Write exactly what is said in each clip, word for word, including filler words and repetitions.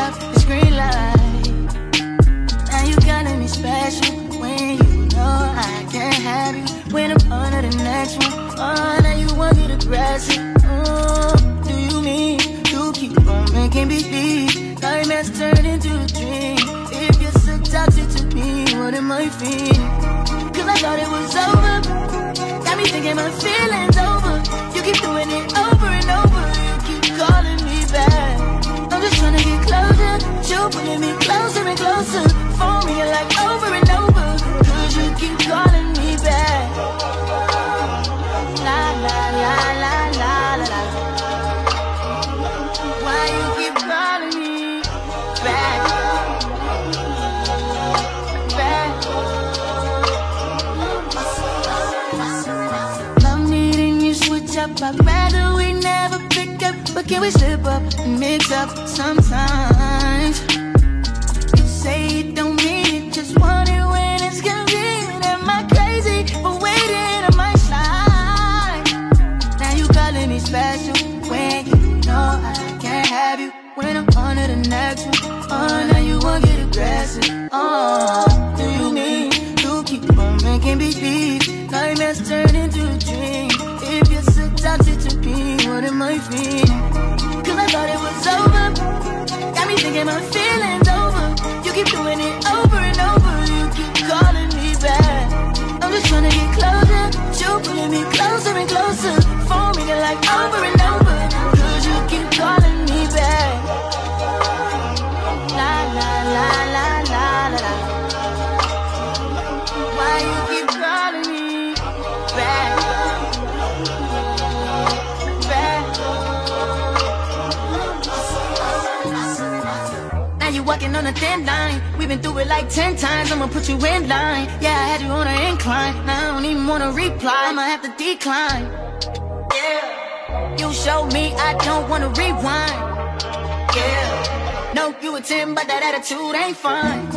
up the green light. Now you calling me special when you know I can't have you. When I'm under the next one, oh, now you want it aggressive. Oh, do you mean you keep on making me believe nightmares turn into a dream? If you're so toxic to me, what am I feeling? Cause I thought it was over, got me thinking my feelings over. You keep doing it over and over, you keep calling me back. I'm just trying to get closer, you're pulling me closer and closer. For me, you're like over and over, cause you keep calling me back. La la la la la la la. Why you keep calling me back? Back. Love needing you switch up, I'd rather we never pick up. But can we slip up and mix up sometimes? You say you don't mean it, just want it when it's convenient. Am I crazy for waiting on my side? Now you calling me special when you know I can't have you. When I'm on to the next one, oh, now you won't get aggressive. Oh, do you mean you keep on making me believe nightmares turn into a dream? If you're so toxic to me, what am I feeling? Cause I thought it was over, got me thinking my feelings over. You keep doing it over and over, you keep calling me back. I'm just trying to get closer, you're pulling me closer and closer. For me, you're like over and over, cause you keep calling me back. La la la la la la la. Why you keep calling me back? Back. Now you walking on a thin line. We've been through it like ten times. I'ma put you in line. Yeah, I had you on an incline. Now I don't even wanna reply. I'ma have to decline. Yeah. You showed me I don't wanna rewind. Yeah. No, you a ten, but that attitude ain't fine.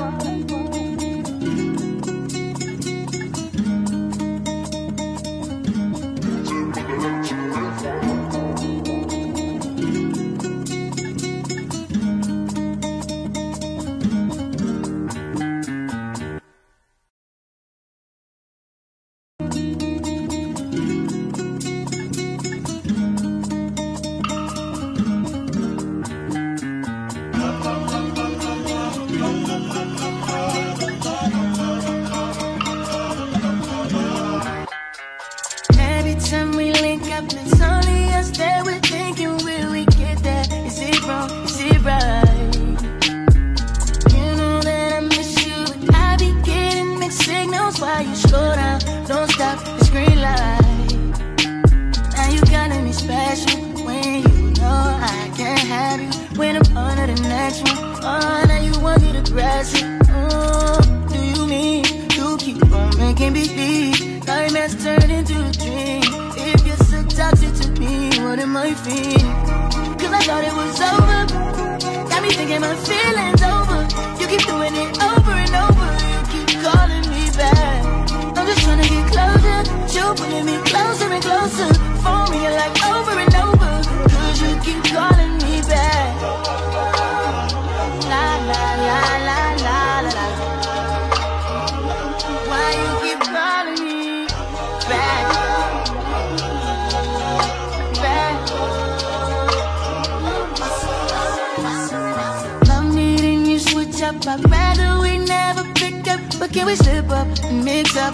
I'd rather we never pick up, but can we slip up and mix up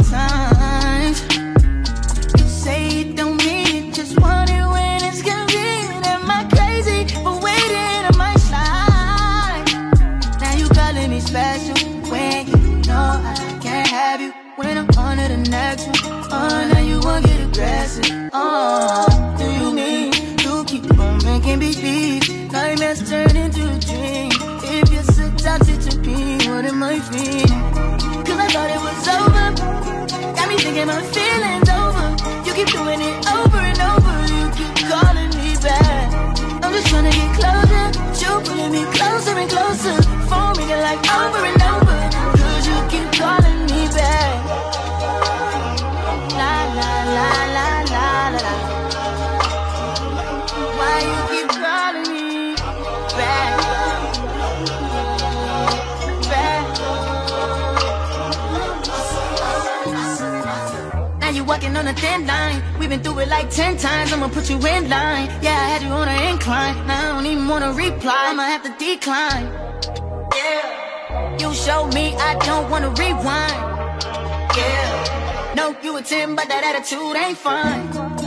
sometimes? You say you don't mean it, just want it when it's convenient. Am I crazy for waiting on my side? Now you calling me special when you know I can't have you. When I'm on to the next one, oh, now you won't get aggressive. Oh, do you mean you keep on making me believe nightmares turn into a dream? If you're so toxic to me, what am I feeling? Cause I thought it was over, got me thinking my feelings over. You keep doing it over and over, you keep calling me back. I'm just trying to get closer, you're pulling me closer and closer. For me, you're like over and over, cause you keep calling me back. La la la la la la la. Why you keep calling me back? walking on a thin line. We've been through it like ten times. I'ma put you in line. Yeah, I had you on an incline. Now I don't even wanna reply. I'ma have to decline. Yeah, you showed me I don't wanna rewind. Yeah, no, you a ten, but that attitude ain't fine.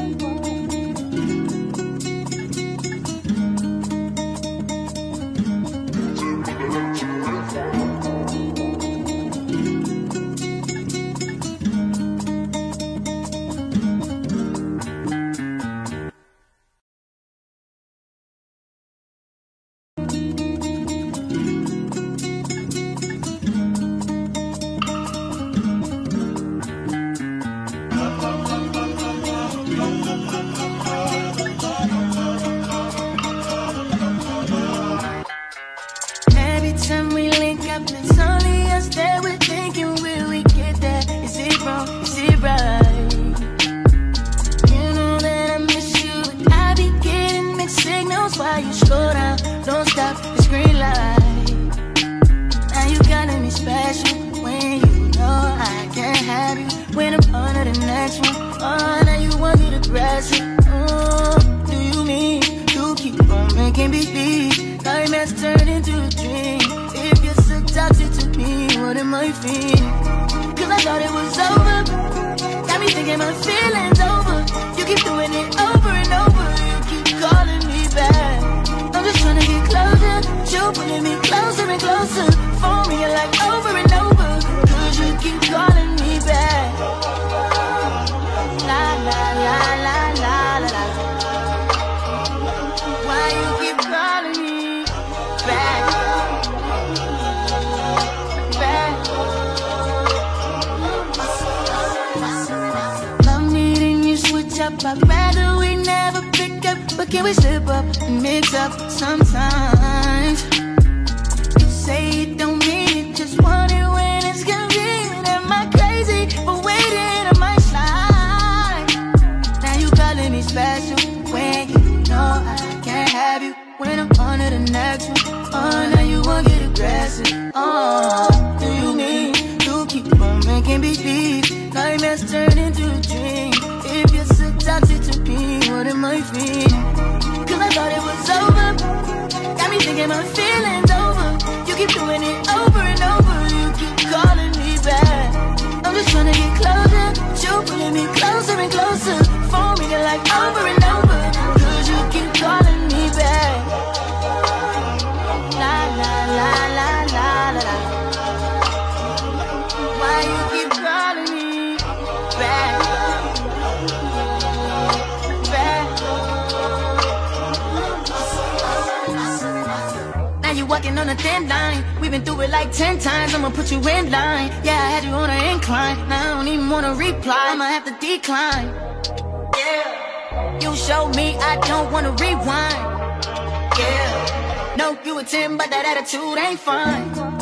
I'd rather we never pick up, but can we slip up and mix up sometimes? You say you don't mean it, just want it when it's convenient. Am I crazy for waiting on my slide? Now you calling me special when you know I can't have you. When I'm on to the next one, oh, now you won't get aggressive. Oh, do you mean to keep on making me leave? Nightmares turn into a dream. If you're so toxic to me, what am I feeling? Cause I thought it was over. Got me thinking my feelings over. You keep doing it over and over. You keep calling me back. I'm just trying to get closer. You pulling me closer and closer. Phone ringing like over and over. Cause you keep calling me back. La la la la la la la. Why you keep calling me back? Walking on a thin line. We've been through it like ten times. I'ma put you in line. Yeah, I had you on an incline. Now I don't even wanna reply. I'ma have to decline. Yeah, you showed me I don't wanna rewind. Yeah, no, you a ten, but that attitude ain't fine.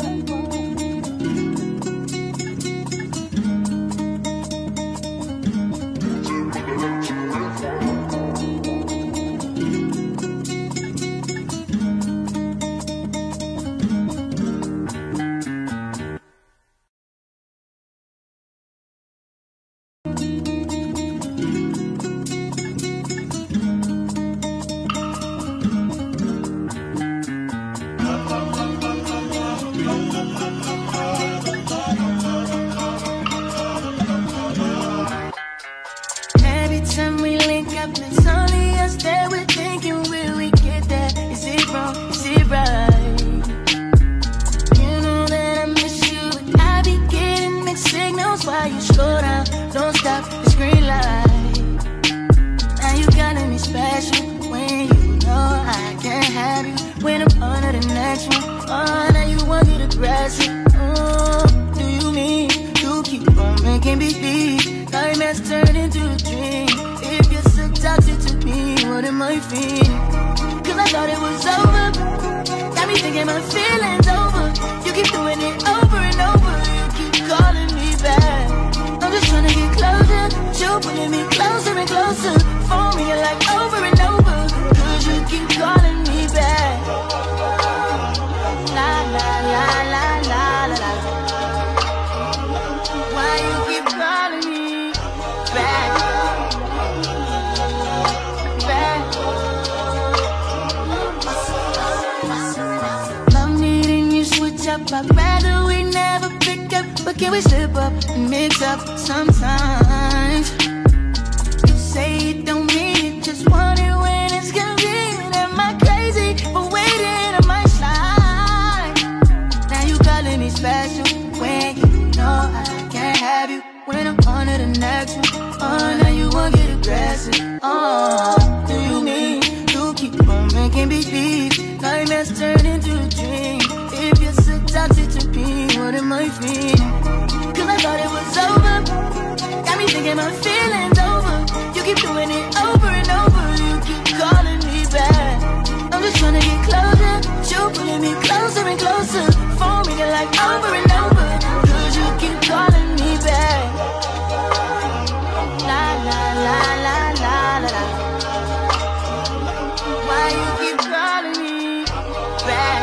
Why you keep calling me back? up, I'd rather we never pick up. But can we slip up and mix up sometimes? You say you don't mean it, just want it when it's convenient. Am I crazy for waiting on my slide? Now you calling me special when you know I can't have you. When I'm on to the next one, oh, now you won't get aggressive. Oh, do you mean you keep on making me believe nightmares turn into a dream? If you're so toxic to me, what am I feeling? Cause I thought it was over, got me thinking my feelings over. You keep doing it over and over, you keep calling me back. I'm just trying to get closer, you pulling me closer and closer. Phone ringing like over and over, cause you keep calling me back. La la la la la la la. Why you keep calling me back?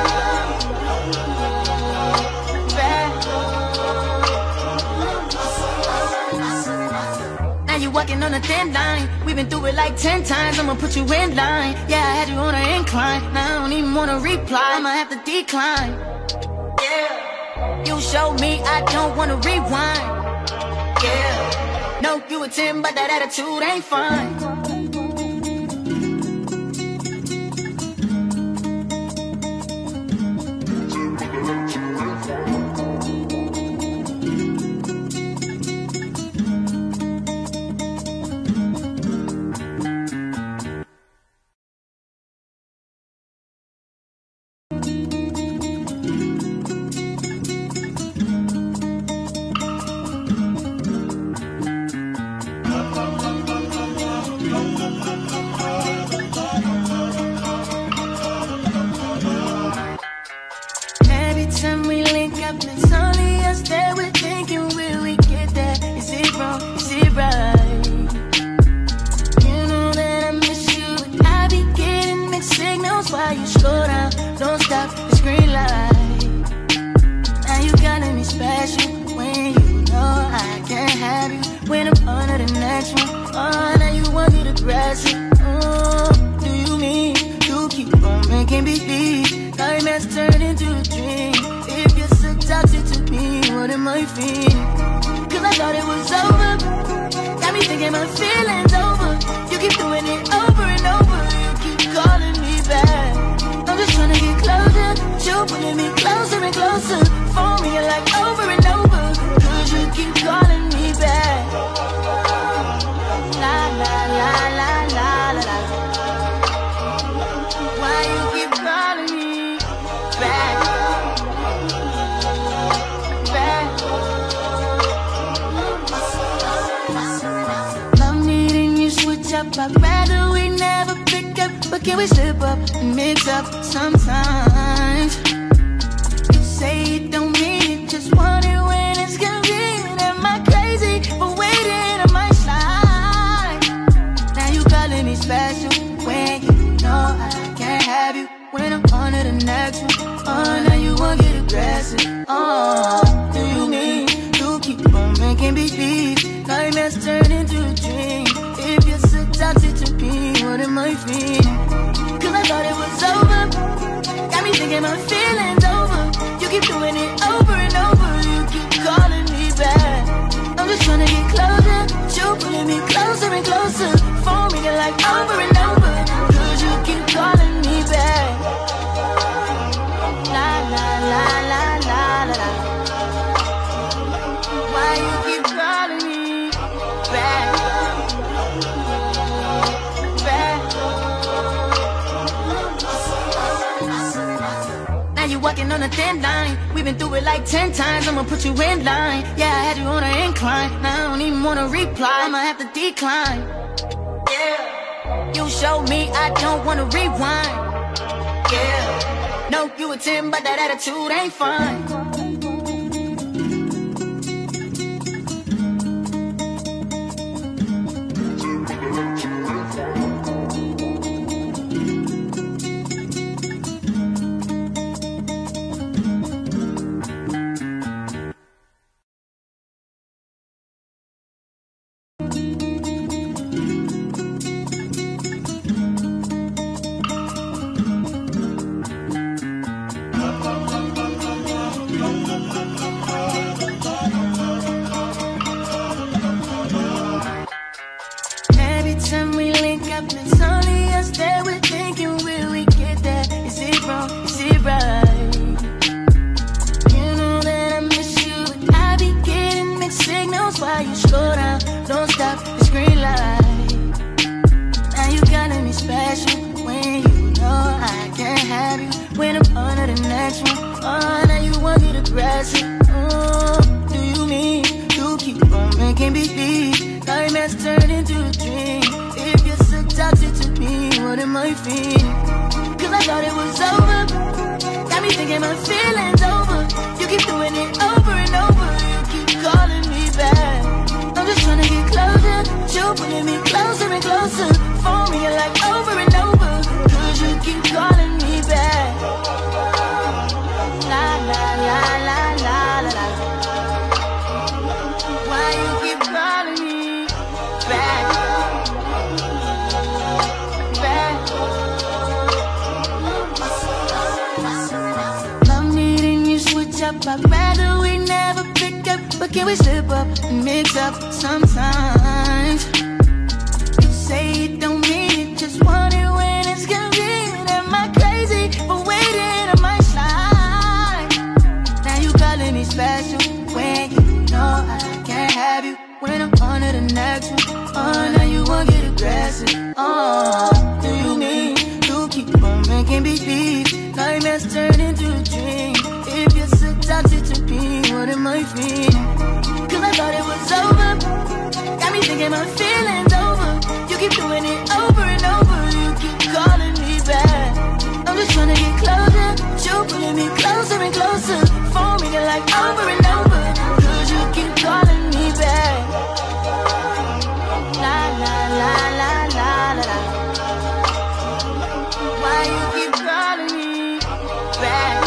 Now you walking on a thin line. We've been through it like ten times. I'ma put you in line. Yeah, I had you on an incline. Now I don't even wanna reply. I'ma have to decline. Yeah, you showed me I don't wanna rewind. Yeah, no, you a ten, but that attitude ain't fine. I'd rather we never pick up, but can we slip up and mix up sometimes? You say you don't mean it, just want it when it's convenient. Am I crazy for waiting on my slide? Now you calling me special when you know I can't have you. When I'm on to the next one, oh, now you won't get aggressive. Oh, do you mean you keep on making me believe nightmares turn into a dream? If you're so toxic to me, what am I feeling? Cause I thought it was over, got me thinking my feelings over. You keep doing it over and over, you keep calling me back. I'm just trying to get closer, you pulling me closer and closer. Phone ringing like over and over, cause you keep calling me back. La la la la la la la. Why you keep calling me back? You walking on a thin line. We've been through it like ten times. I'ma put you in line. Yeah, I had you on an incline. Now I don't even wanna reply. I'ma have to decline. Yeah, you showed me I don't wanna rewind. Yeah, no, you a ten, but that attitude ain't fine. to the next one. Oh, now you want me to grasp it. Oh, do you mean you keep on making me believe nightmares turn into a dream? If you're so toxic to me, what am I feeling? Cause I thought it was over, got me thinking my feelings over. You keep doing it over and over, you keep calling me back. I'm just trying to get closer, you pulling me closer and closer. Phone me like over and over, cause you keep calling me back. La la la la la la la. Why you keep calling me back? Back. Love needing you switch up, I'd rather we never pick up. But can we slip up and mix up sometimes? You say you don't mean it, just want it when it's convenient. Am I crazy for waiting on my slide? Now you calling me special when you know I can't have you. When I'm on to the next one, oh, now you won't get aggressive. Oh, do you mean you keep on making me believe nightmares turn into a dream? If you're so toxic to me, what am I feeling? Cause I thought it was over, got me thinking my feelings over. You keep doing it over and over, you keep calling me back. I'm just trying to get closer, you pulling me closer and closer. Phone me like over and over, cause you keep calling me back. La la la la la la la. Why you keep calling me back?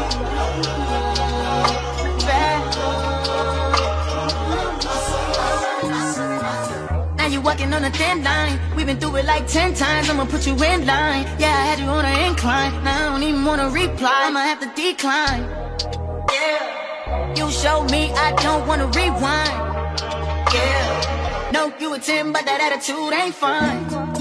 You walking on a thin line. We've been through it like ten times. I'ma put you in line. Yeah, I had you on an incline. Now I don't even wanna reply. I'ma have to decline. Yeah, you showed me I don't wanna rewind. Yeah, no, you a ten, but that attitude ain't fine.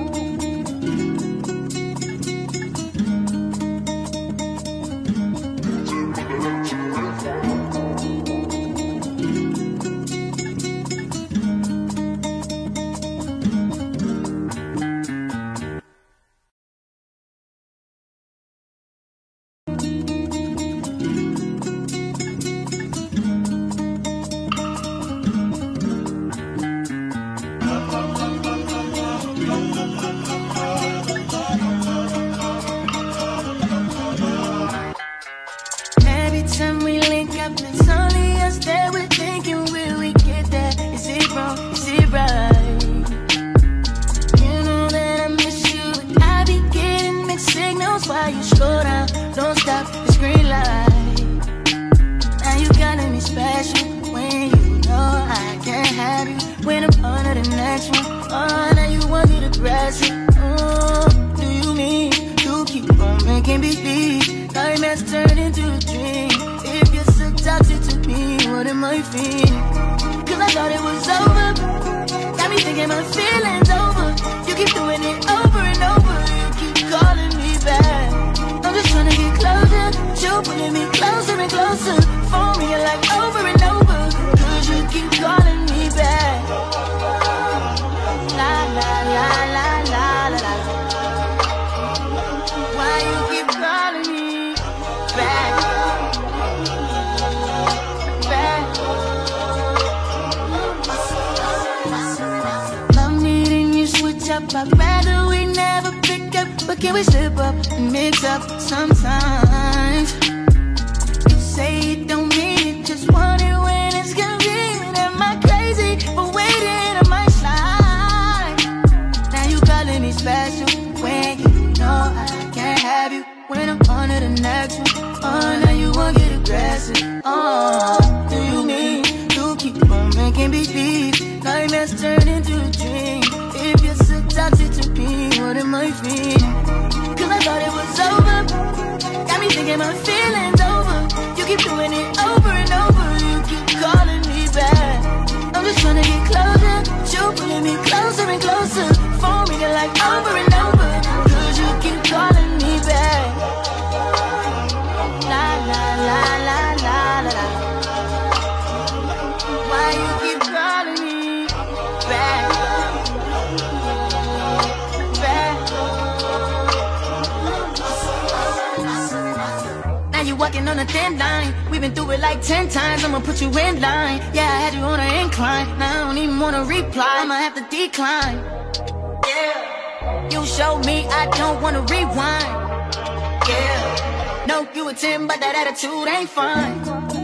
I'd rather we never pick up, but can we slip up and mix up sometimes? You say you don't mean it, just want it when it's convenient. Am I crazy for waiting on my slide? Now you calling me special when you know I can't have you. When I'm on to the next one, oh, now you won't get aggressive. Oh, do you mean you keep on making me believe nightmares turn into a dream? If you're so toxic to me, what am I feeling? Cause I thought it was over, got me thinking my feelings over. You keep doing it over and over, you keep calling me back. I'm just trying to get closer, you pulling me closer and closer. Phone me like over and over, cause you keep calling me back. La la la la la la la. Why you keep calling me back? Back. you walking on a thin line. We've been through it like ten times, I'ma put you in line. Yeah, I had you on an incline, now I don't even wanna reply, I'ma have to decline. Yeah, you showed me I don't wanna rewind. Yeah, no, you a ten, but that attitude ain't fine.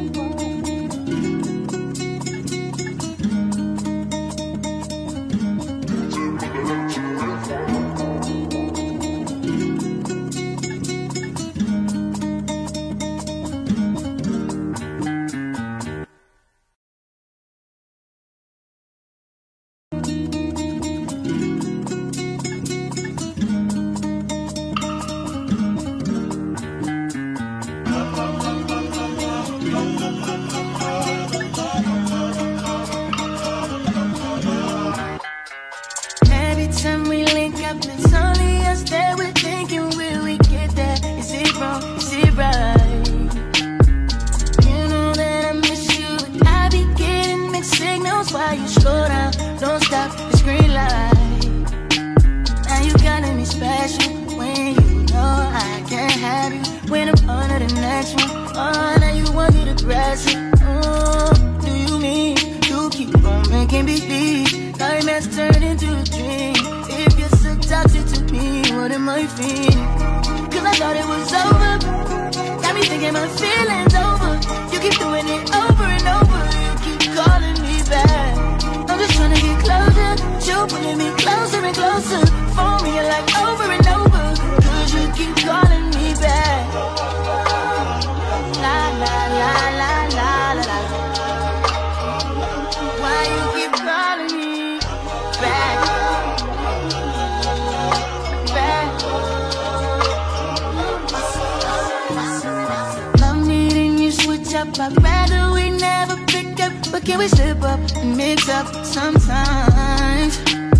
I'd rather we never pick up, but can we slip up and mix up sometimes?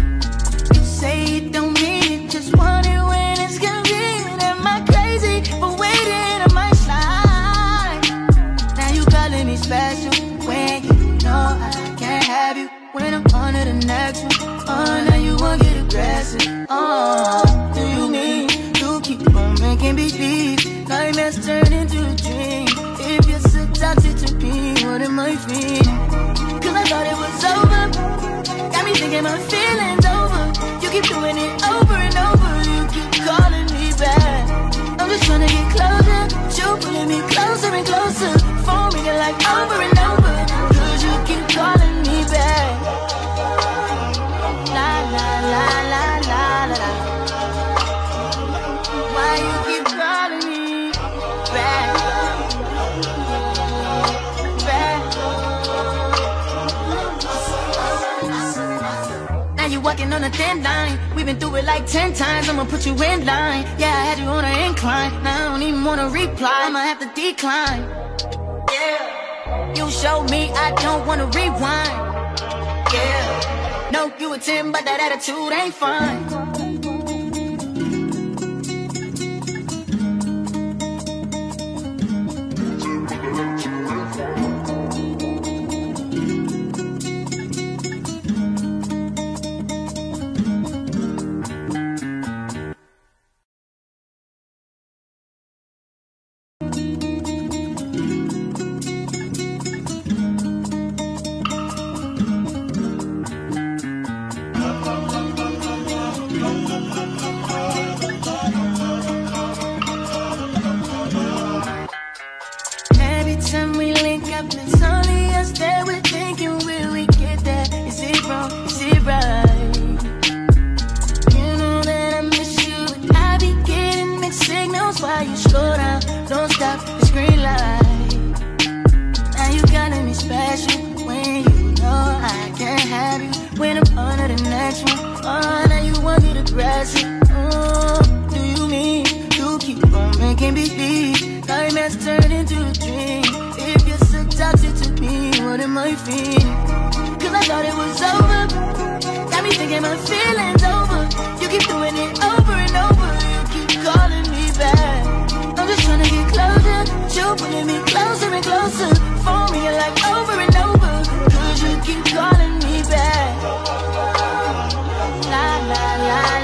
You say it don't mean it, just want it when it's convenient. Am I crazy for waiting on my side? Now you calling me special when you know I can't have you. When I'm on to the next one, oh, now you won't get aggressive. Oh, do you mean you keep on making me leave? Nightmares turn into a dream. If you're so toxic to me, what am I feeling? Cause I thought it was over, got me thinking my feelings over. You keep doing it over and over, you keep calling me back. I'm just trying to get closer, you pulling me closer and closer. Phone ringing like over and over, cause you keep calling me back. La la la la la la la. Why you keep calling me back? Walking on a thin line, we've been through it like ten times, I'ma put you in line. Yeah, I had you on an incline, now I don't even wanna reply, I'ma have to decline. Yeah, you showed me I don't wanna rewind. Yeah, no, you a ten, but that attitude ain't fine.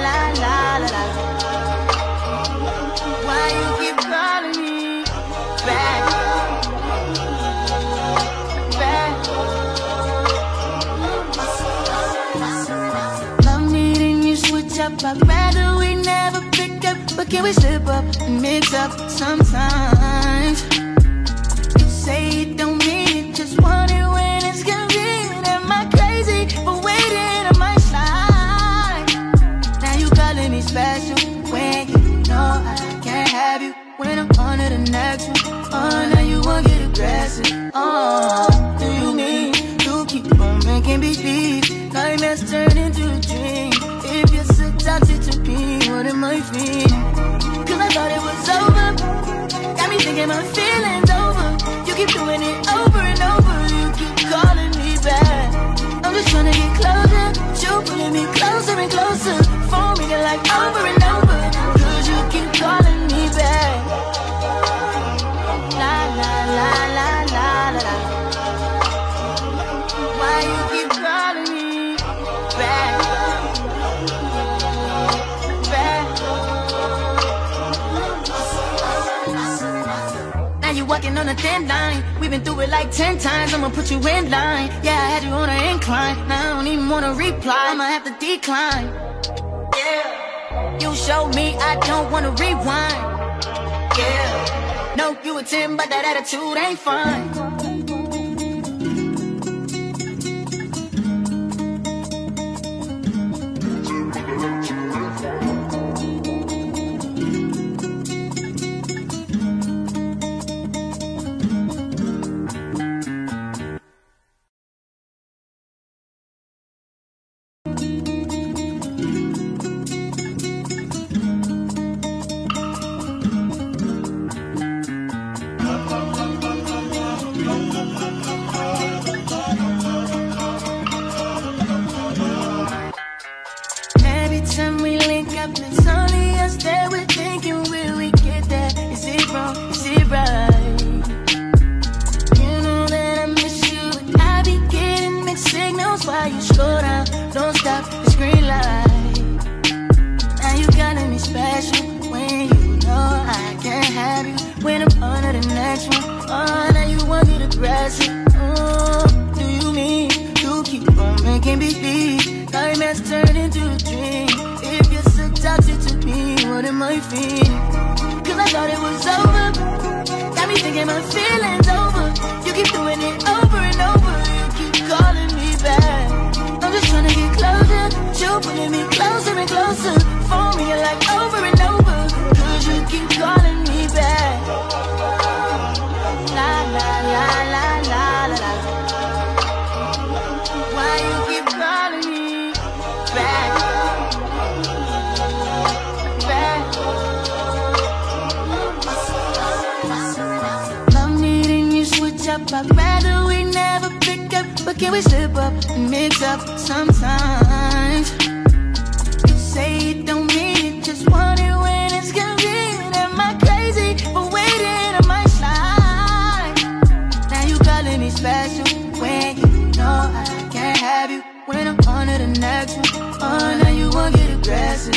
Back. I'd rather we never pick up, but can we slip up and mix up sometimes? You say you don't mean it, just want it when it's convenient. Am I crazy for waiting on my side? Now you calling me special when you know I can't have you. When I'm on to the next one, oh, now you won't get aggressive. Oh, do you mean you keep on making me leave? Nightmares turn into a dream. If you're so toxic to me, what am I feeling? Cause I thought it was over. Got me thinking my feelings over. You keep doing it over and over. You keep calling me back. I'm just trying to get closer. You pulling me closer and closer. Phone ringing like over and over. Cause you keep calling me back. La la la la la la la. Why you keep calling me back? Walking on a thin line, we've been through it like ten times. I'ma put you in line. Yeah, I had you on an incline. Now I don't even wanna reply. I'ma have to decline. Yeah, you showed me I don't wanna rewind. Yeah, no, you a ten, but that attitude ain't fine. I'd rather we never pick up, but can we slip up and mix up sometimes? You say you don't mean it, just want it when it's convenient. Am I crazy for waiting on my side? Now you calling me special when you know I can't have you. When I'm on to the next one, oh, now you won't get aggressive.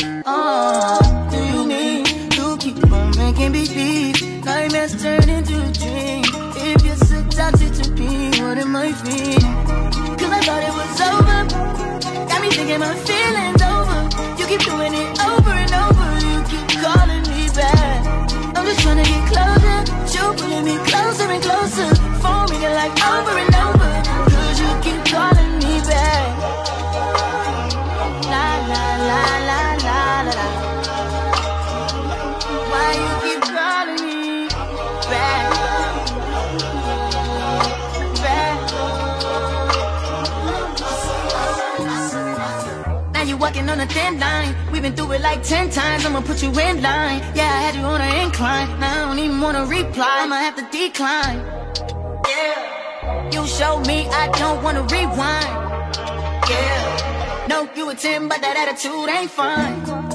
Oh, do you mean you keep on making me leave? Nightmares turn into a dream. If you're so toxic to me, what am I feeling? Cause I thought it was over. Got me thinking my feelings over. You keep doing it over and over. You keep calling me back. I'm just trying to get closer. You pulling me closer and closer. Phone ringing like over and over. Cause you keep calling me back. La la la la la la la. Why you keep calling me back? Walking on a thin line, we've been through it like ten times. I'ma put you in line. Yeah, I had you on an incline. Now I don't even wanna reply. I'ma have to decline. Yeah, you showed me I don't wanna rewind. Yeah, no, you a ten, but that attitude ain't fine.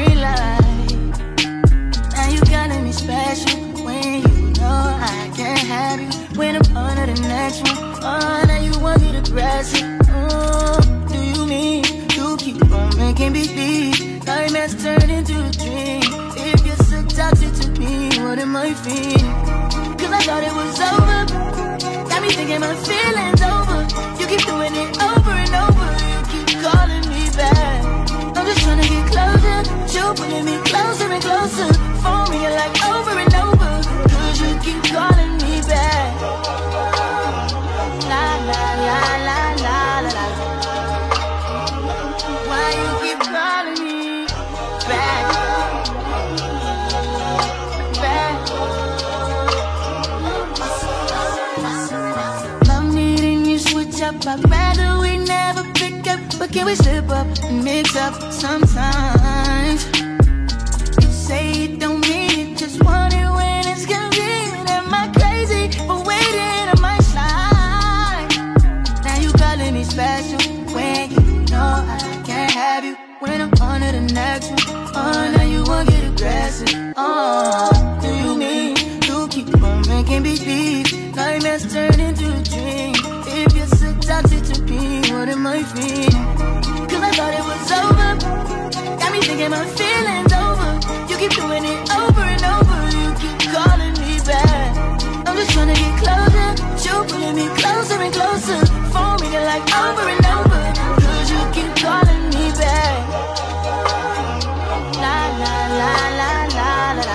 green light. Now you calling me special when you know I can't have you. When I'm under the next one, oh, now you want me to press it. Oh, do you mean you keep on making me believe nightmares turn into a dream? If you're so toxic to me, what am I feeling? Cause I thought it was over, got me thinking my feelings over. You keep doing it over and over, you keep calling me back. I'm just trying to get closer, you pulling me closer and closer. For me, you're like over and over, cause you keep calling me back. La la la la la la la. Why you keep calling me back? Back. I'm needing you switch up, I'd rather we never pick up. But can we slip up and mix up sometimes? You say you don't mean it, just want it when it's convenient. Am I crazy for waiting on my side? Now you calling me special when you know I can't have you. When I'm on to the next one, oh, now you won't get aggressive. Oh, do you mean you keep on making me believe nightmares turn into a dream? If you're so toxic to me, what am I feeling? Cause I thought it was over, got me thinking my feelings over. You keep doing it over and over, you keep calling me back. I'm just trying to get closer, you pulling me closer and closer. For me, you're like over and over, cause you keep calling me back. La la la la la la la.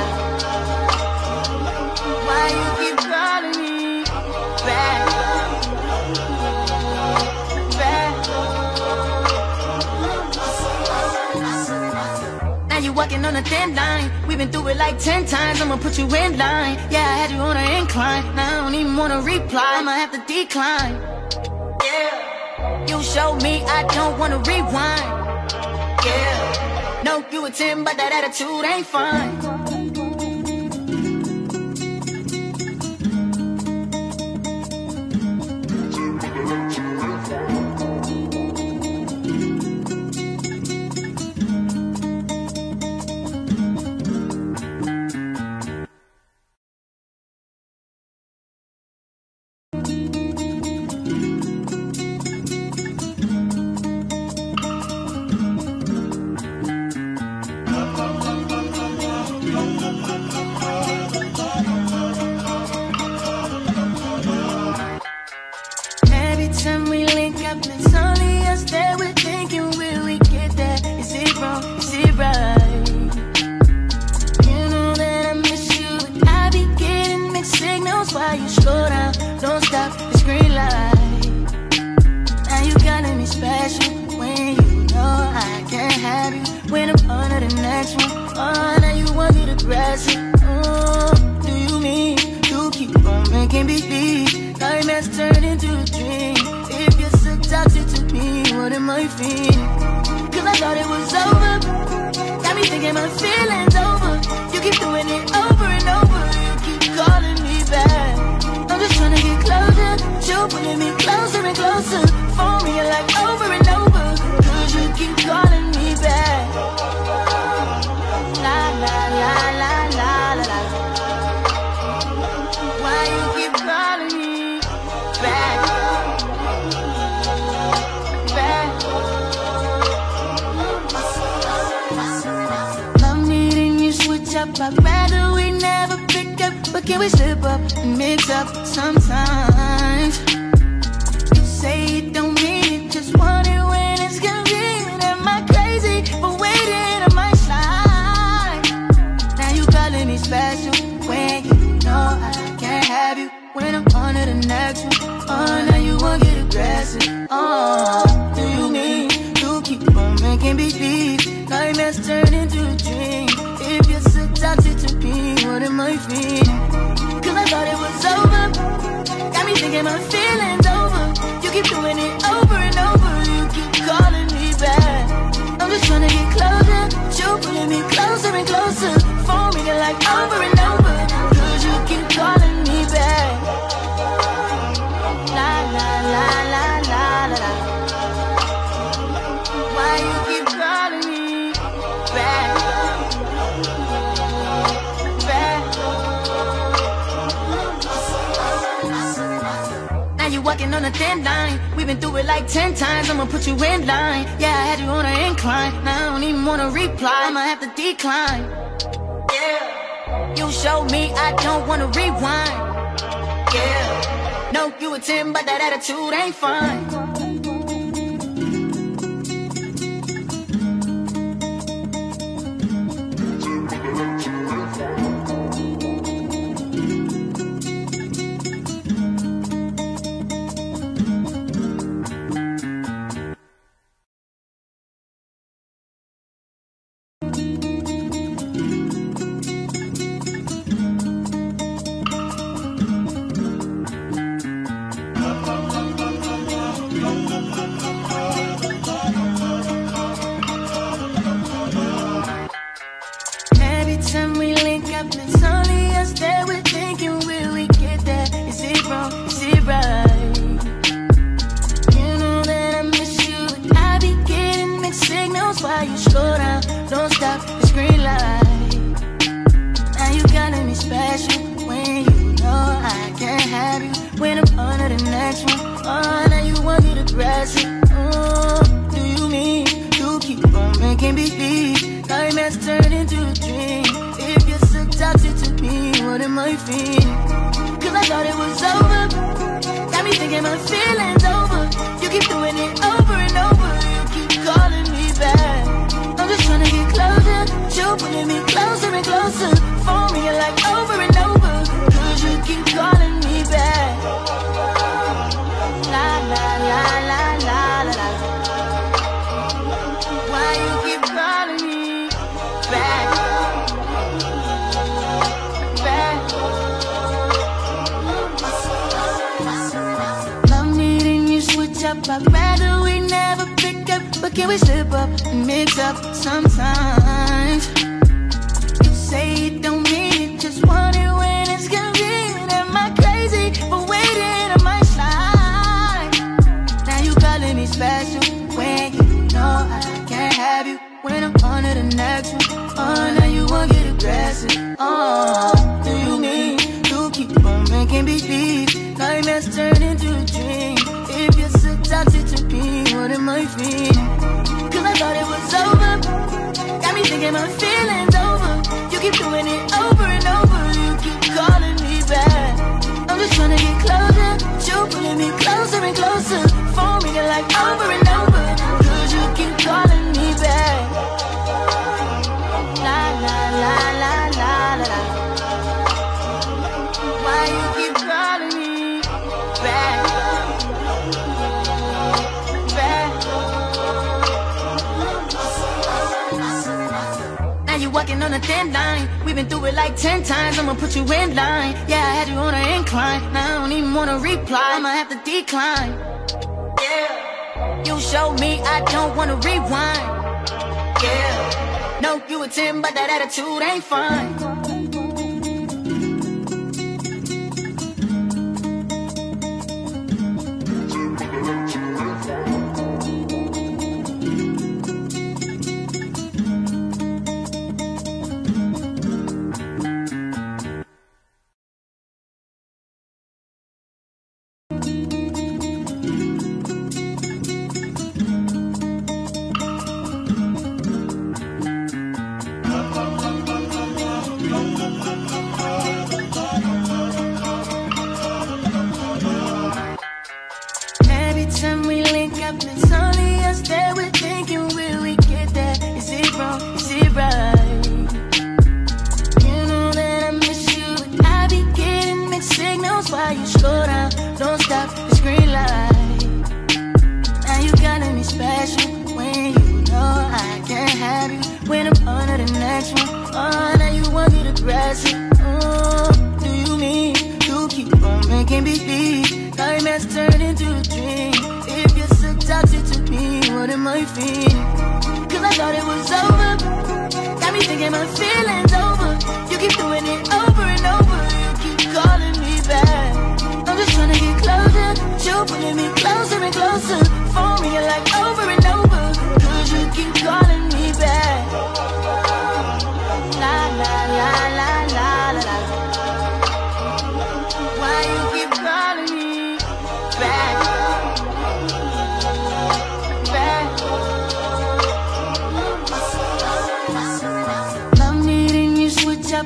Why you keep calling me back? Now you walking on a thin line. We've been through it like ten times. I'ma put you in line. Yeah, I had you on an incline. Now I don't even wanna reply. I'ma have to decline. Yeah, you showed me I don't wanna rewind. Yeah, no, you a ten, but that attitude ain't fine. I'd rather we never pick up, but can we slip up and mix up sometimes? You say you don't mean it, just want it when it's convenient. Am I crazy for waiting on my side? Now you calling me special when you know I can't have you. When I'm on to the next one, oh, now you won't get aggressive. Oh, do you mean you keep on making me believe nightmares turn into a dream? If you're so toxic to me, what am I feeling? Cause I thought it was over, got me thinking my feelings over. You keep doing it over and over, you keep calling me back. I'm just trying to get closer, you pulling me closer and closer. For me, you're like over and over, cause you keep calling me back. La la la la la la la. Why you keep calling me back? walking on a thin line. We've been through it like ten times. I'ma put you in line. Yeah, I had you on an incline. Now I don't even wanna reply. I'ma have to decline. Yeah, you showed me I don't wanna rewind. Yeah, no, you a ten, but that attitude ain't fine. I'd rather we never pick up, but can we slip up and mix up sometimes? You say you don't mean it, just want it when it's convenient. Am I crazy for waiting on my slide? Now you calling me special when you know I can't have you. When I'm on to the next one, oh, now you won't get aggressive. Oh, do you mean to keep on making me leave? Nightmares turn into a dream. If you're so toxic to me, what am I feeling? Cause I thought it was over. Got me thinking my feelings over. You keep doing it over and over. You keep calling me back. I'm just trying to get closer. You pulling me closer and closer. Phone ringing like over and over. Cause you keep calling me back. La la la la la la la. Why you keep calling me back? You walking on a thin line. We've been through it like ten times. I'ma put you in line. Yeah, I had you on an incline. Now I don't even wanna reply. I'ma have to decline. Yeah, you showed me I don't wanna rewind. Yeah, no, you a ten, but that attitude ain't fine. Why you keep calling me back?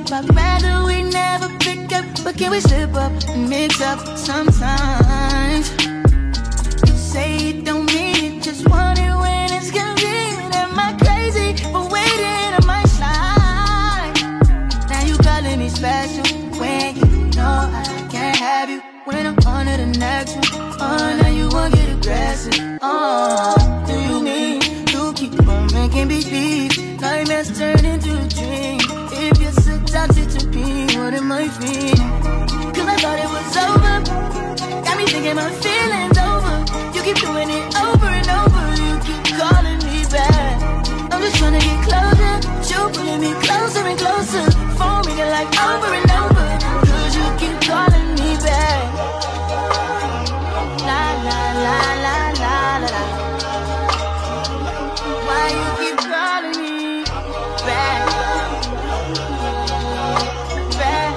up, I'd rather we never pick up. But can we slip up and mix up sometimes? You say it don't mean it, just want it when it's convenient. Am I crazy for waiting on my slide? Now you calling me special when you know I can't have you. When I'm on to the next one, oh, now you won't get aggressive. Oh, do you mean you keep on making big beats? Nightmares turn into a dream. If you're so toxic to me, what am I feeling? Cause I thought it was over. Got me thinking my feelings over. You keep doing it over and over. You keep calling me back. I'm just trying to get closer. You pulling me closer and closer. Phone ringing like over and over. Cause you keep calling me back. La la la la la la la. Why you keep calling me back? Back.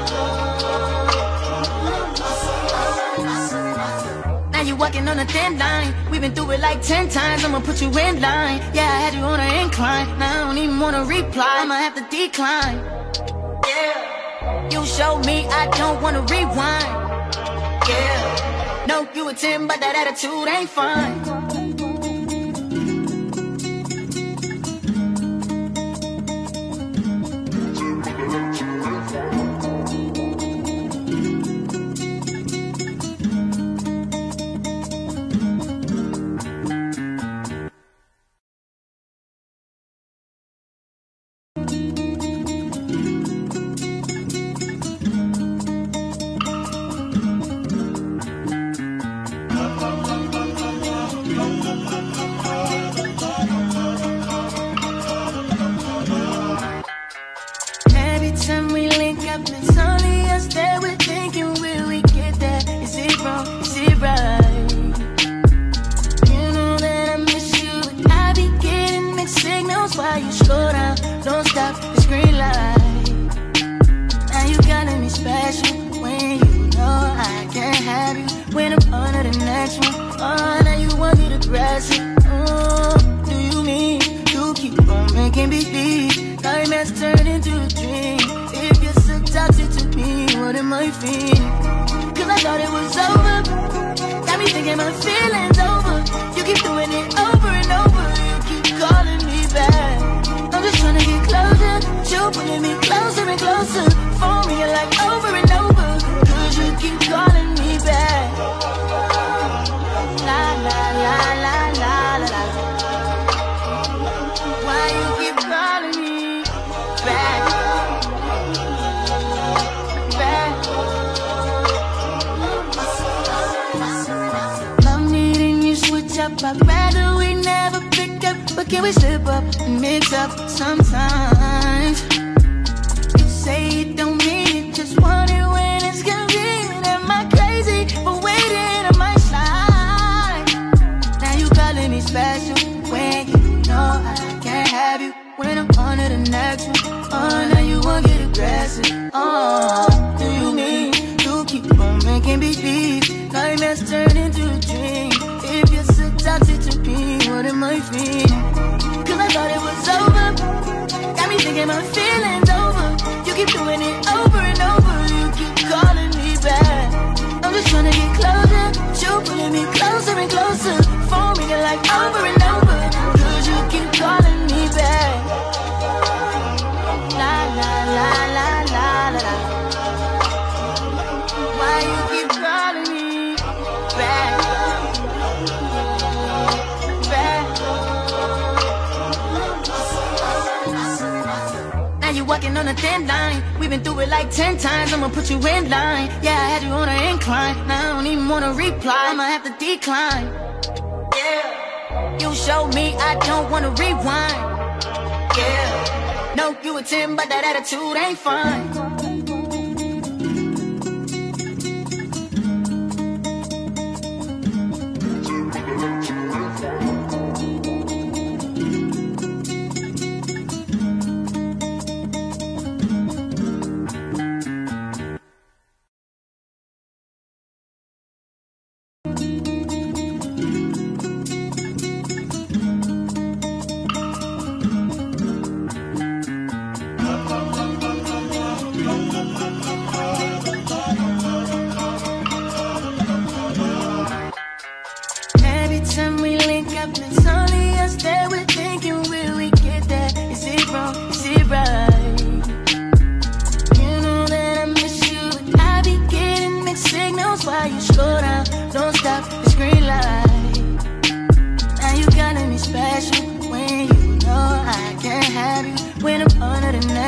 Now you walking on a thin line. We've been through it like ten times. I'ma put you in line. Yeah, I had you on an incline. Now I don't even wanna reply. I'ma have to decline. Yeah. You showed me I don't wanna rewind. Yeah. No, you a ten, but that attitude ain't fine. I'd rather we never pick up, but can we slip up and mix up sometimes? You say it don't mean it, just want it when it's convenient. Am I crazy for waiting on my slide? Now you calling me special when you know I can't have you. When I'm on to the next one, oh, now you won't get aggressive. Oh, do you mean you keep on making big beats? Nightmares turn into a dream. If you're so toxic to me, what am I feeling? Cause I thought it was over. Got me thinking my feelings over. You keep doing it over and over. You keep calling me back. I'm just trying to get closer. You pulling me closer and closer. Phone ringing like over and over. Cause you keep calling me back. La la la la la la la. Why you keep calling me back? Walking on a thin line. We've been through it like ten times. I'ma put you in line. Yeah, I had you on an incline. Now I don't even wanna reply. I'ma have to decline. Yeah. You showed me I don't wanna rewind. Yeah. No, you a ten, but that attitude ain't fine.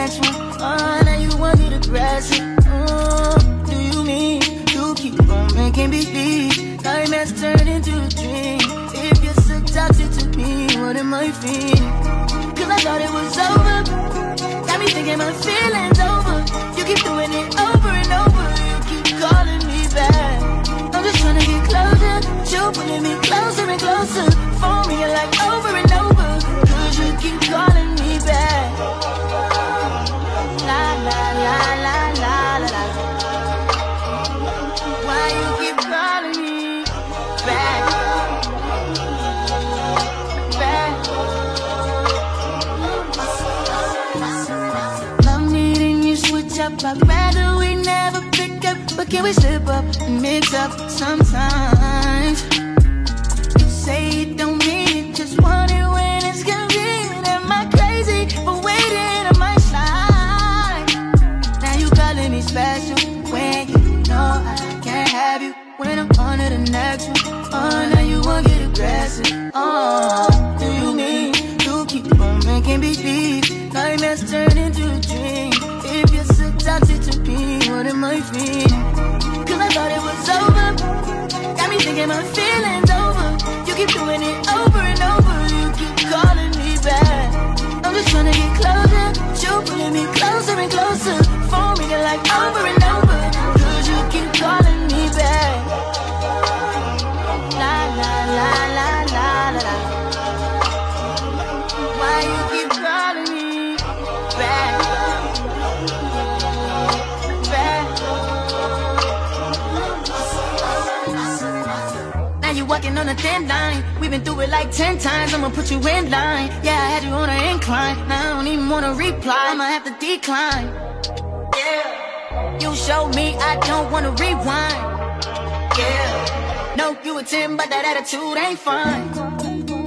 next one. Oh, now you want it aggressive. Oh, do you mean you keep on making me believe nightmares turn into a dream? If you're so toxic to me, what am I feeling? Cause I thought it was over. Got me thinking my feelings over. You keep doing it over and over. You keep calling me back. I'm just trying to get closer. You pulling me closer and closer. For me, you're like over and over. Cause you keep calling me back. La la la la la la la. Why you keep calling me back? Back. Love needing you switch up. I'd rather we never pick up. But can we slip up and mix up sometimes? You say you don't mean it, just want it when it's convenient. Am I crazy for waiting on my side? Now you calling me special when you know I can't have you. When I'm on to the next one, oh, now you won't get aggressive. Oh, do you mean you keep on making me believe nightmares turn into a dream? If you're so toxic to me, what am I feeling? Cause I thought it was over. Got me thinking my feelings over. You keep doing it over and over. You keep calling me back. I'm just trying to get closer. You pulling me closer and closer. For me, you're like over and over. Cause you keep calling me back. La la la la la la la. Why you keep calling me back? Walking on a thin line, we've been through it like ten times. I'ma put you in line. Yeah, I had you on an incline. Now I don't even wanna reply. I'ma have to decline. Yeah, you showed me I don't wanna rewind. Yeah, no, you a ten, but that attitude ain't fine.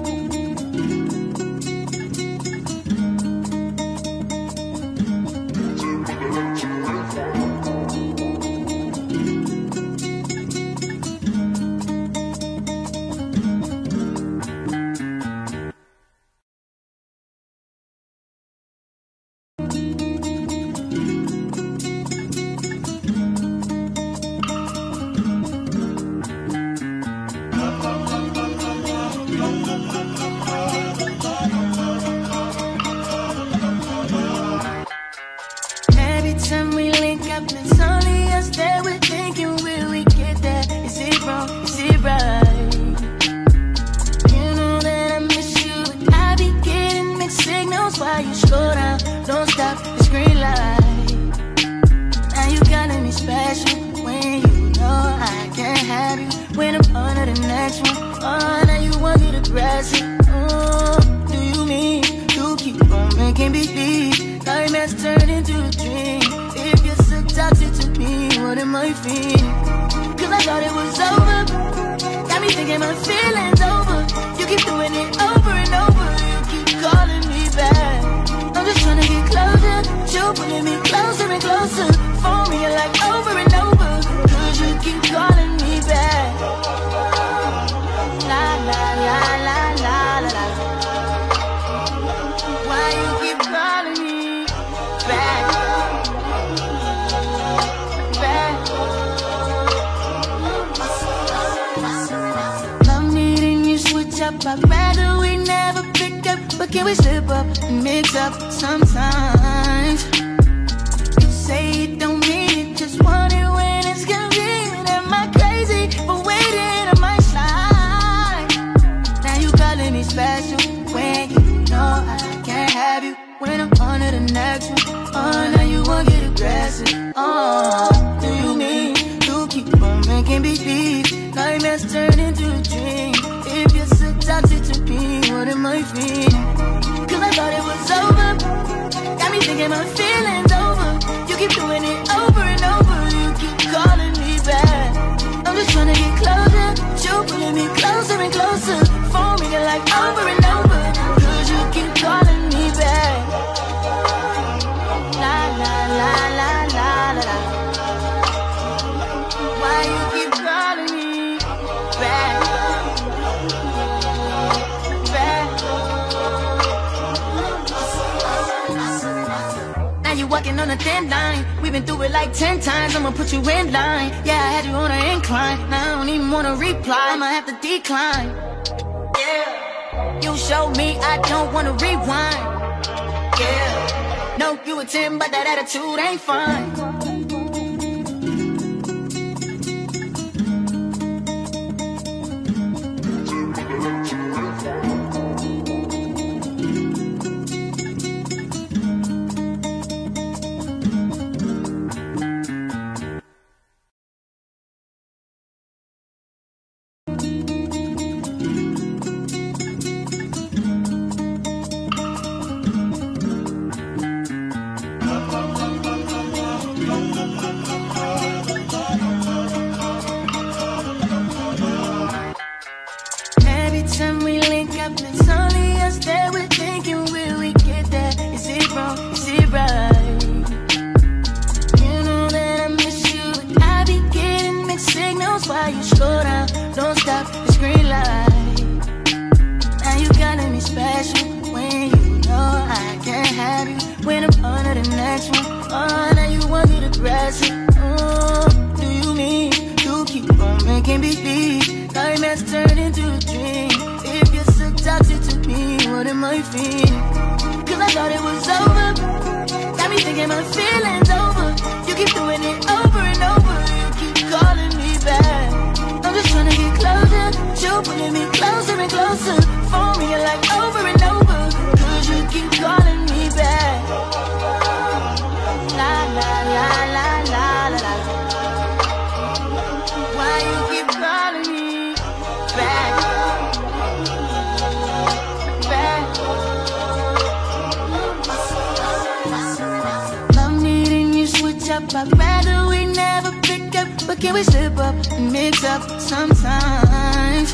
I'd rather we never pick up, but can we slip up and mix up sometimes? You say you don't mean it, just want it when it's convenient. Am I crazy for waiting on my side? Now you calling me special when you know I can't have you. When I'm on to the next one, oh, now you won't get aggressive. Oh, do you mean you keep on making me believe nightmares turn into a dream? If you're so toxic to me, what am I feeling? Cause I thought it was over. Got me thinking my feelings over. You keep doing it over and over. You keep calling me back. I'm just trying to get closer. You pulling me closer and closer. For me, you're like over and over. Cause you keep calling me back. La la la la la la la. Why you keep calling me back? Now you walking on a thin line. We've been through it like ten times. I'ma put you in line. Yeah, I had you on an incline. Now I don't even wanna reply. I'ma have to decline. Yeah, you showed me I don't wanna rewind. Yeah, no, you a ten, but that attitude ain't fine. I'd rather we never pick up, but can we slip up and mix up sometimes?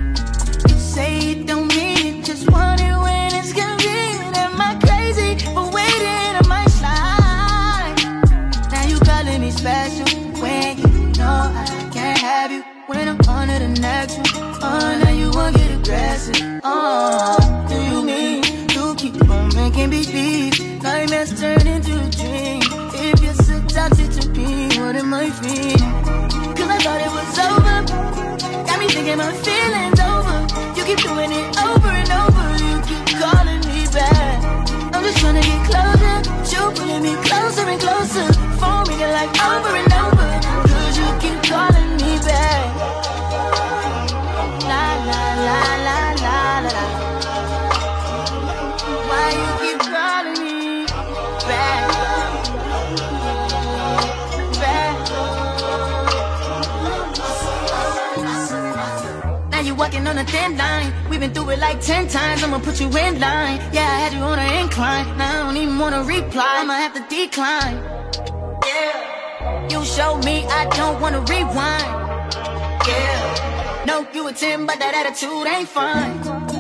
You say you don't mean it, just want it when it's convenient. Am I crazy for waiting on my slide? Now you calling me special when you know I can't have you. When I'm on to the next one, oh, now you won't get aggressive. Oh, do you mean to keep on making me leave? Nightmares turn into a dream. If you're so toxic to me, what am I feeling? Cause I thought it was over. Got me thinking my feelings over. You keep doing it over and over. You keep calling me back. I'm just trying to get closer. You're pulling me closer and closer. Phone ringing like over and over. Cause you keep calling me back. La la la la la la la. Why you keep calling me back? Walking on a thin line. We've been through it like ten times. I'ma put you in line. Yeah, I had you on an incline. Now I don't even wanna reply. I'ma have to decline. Yeah, you showed me I don't wanna rewind. Yeah, no, you a ten, but that attitude ain't fine.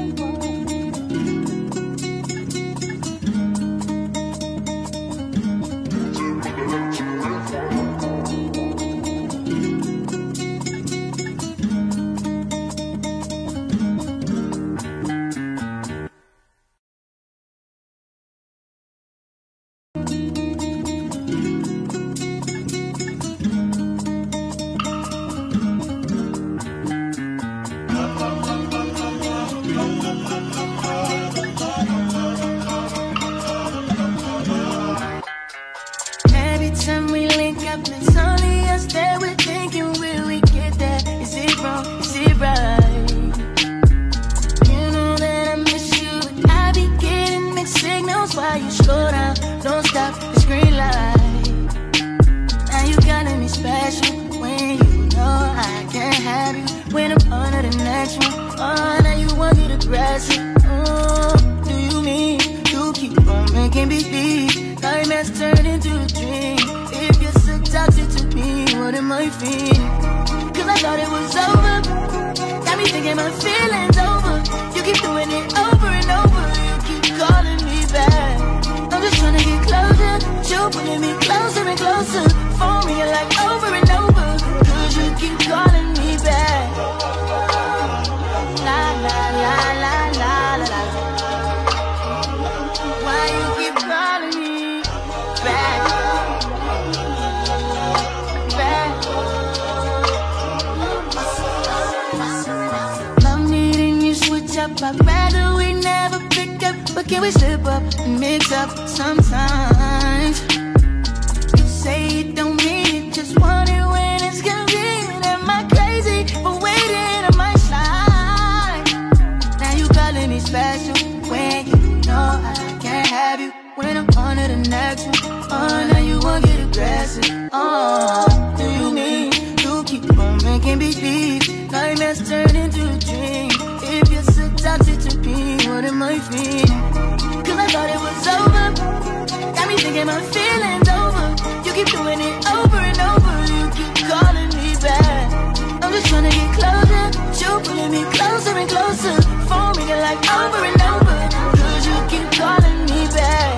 can we slip up and mix up sometimes? You say you don't mean it, just want it when it's convenient. Am I crazy for waiting on my slide? Now you calling me special when you know I can't have you. When I'm on to the next one, oh, now you won't get aggressive. Oh, do you mean you keep on making me believe nightmares turn into a dream? If you're so toxic to me, what am I feeling? Cause I thought it was over, got me thinking my feelings over. You keep doing it over and over, you keep calling me back. I'm just trying to get closer, you pulling me closer and closer. Phone ringing like over and over, cause you keep calling me back.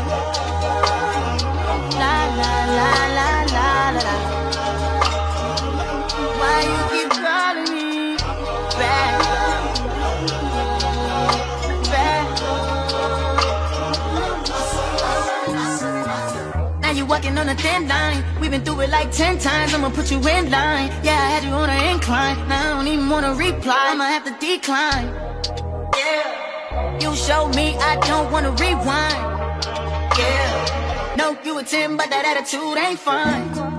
La la la la la la la. Why you keep calling me back? Back. Now you walking on a thin line. We've been through it like ten times. I'ma put you in line. Yeah, I had you on an incline. Now I don't even wanna reply. I'ma have to decline. Yeah. You showed me I don't wanna rewind. Yeah. No, you a ten, but that attitude ain't fine.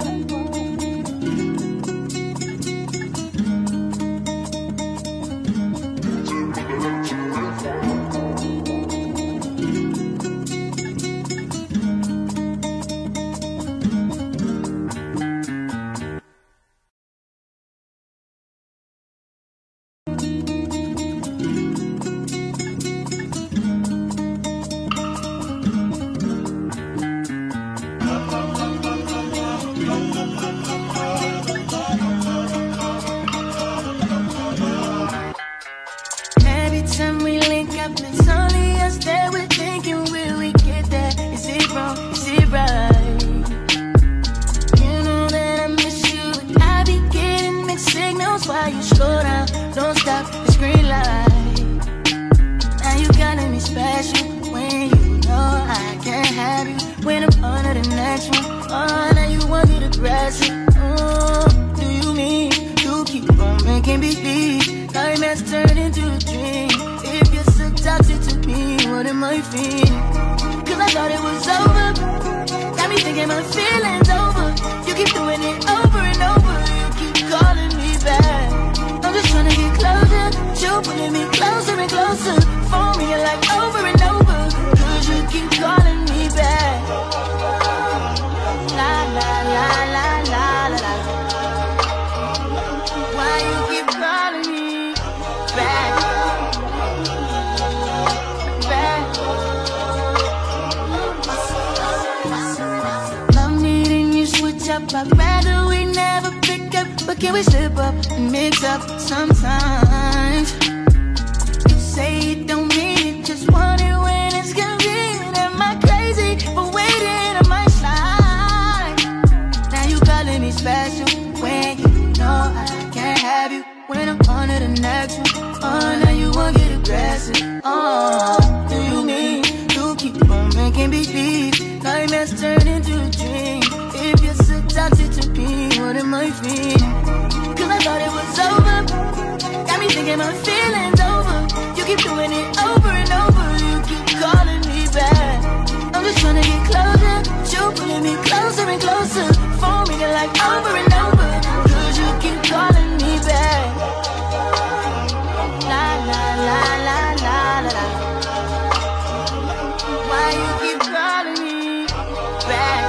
I'd rather we never pick up, but can we slip up and mix up sometimes? You say you don't mean it, just want it when it's convenient. Am I crazy for waiting on my slide? Now you calling me special when you know I can't have you. When I'm on to the next one, oh, now you won't get aggressive. Oh, do you mean you keep on making me believe nightmares turn into a dream? If you're so toxic to me, what am I feeling? Cause I thought it was over, got me thinking my feelings over. You keep doing it over and over, you keep calling me back. I'm just trying to get closer, you pulling me closer and closer. Phone ringing like over and over, cause you keep calling me back. La la la la la la la. Why you keep calling me back?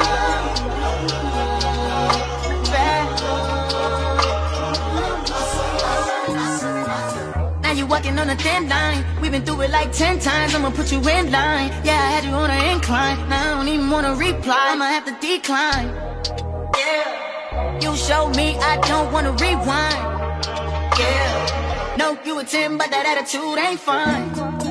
You walking on a thin line. We've been through it like ten times. I'ma put you in line. Yeah, I had you on an incline. Now I don't even wanna reply. I'ma have to decline. Yeah. You showed me I don't wanna rewind. Yeah. No, you a ten, but that attitude ain't fine.